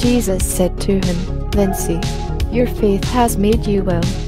Jesus said to him, "Then see, your faith has made you well."